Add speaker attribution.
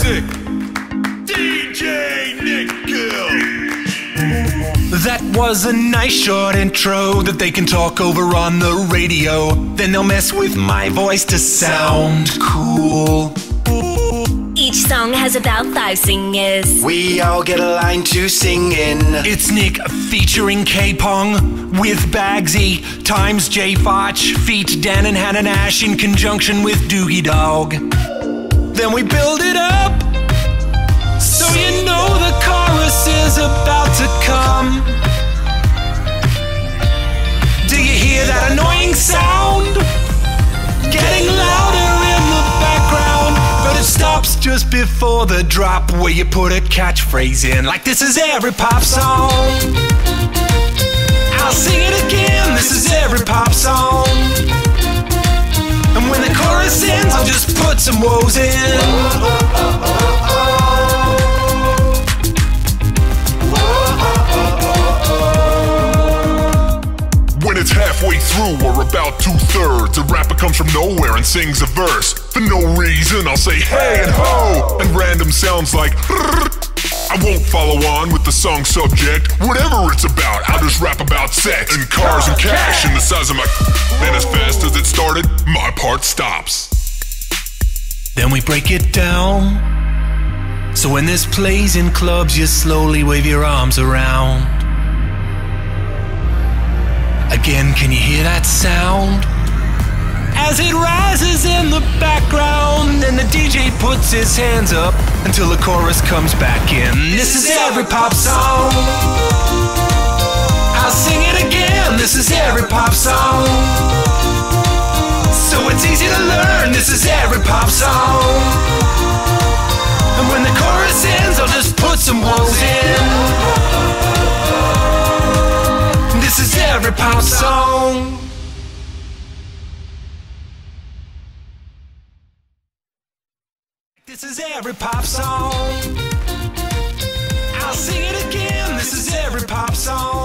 Speaker 1: classic. DJ Nickel.
Speaker 2: That was a nice short intro that they can talk over on the radio. Then they'll mess with my voice to sound cool.
Speaker 3: Each song has about 5 singers.
Speaker 4: We all get a line to sing in.
Speaker 2: It's Nick featuring K-Pong with Bagsy times J Foch, feat Dan and Hannah Nash in conjunction with Doogie Dog. Then we build it up so you know the chorus is about to come. Do you hear that annoying sound? Getting louder in the background, but it stops just before the drop where you put a catchphrase in, like this is every pop song. I'll sing it again, this is every pop song. And when the chorus ends, I'll just put some woes in.
Speaker 1: When it's halfway through or about 2/3, a rapper comes from nowhere and sings a verse. For no reason, I'll say hey and ho, and random sounds like I won't follow on with the song subject. Whatever it's about, I'll just rap about sex and cars and cash and the size of my. And as fast as it started, my part stops.
Speaker 2: Then we break it down, so when this plays in clubs, you slowly wave your arms around. Again, can you hear that sound? As it rises in the background, and the DJ puts his hands up until the chorus comes back in. This is every pop song. I'll sing it again, this is every pop song. So it's easy to learn, this is every pop song. And when the chorus ends, I'll just put some woes in. This is every pop song. This is every pop song. I'll sing it again. This is every pop song.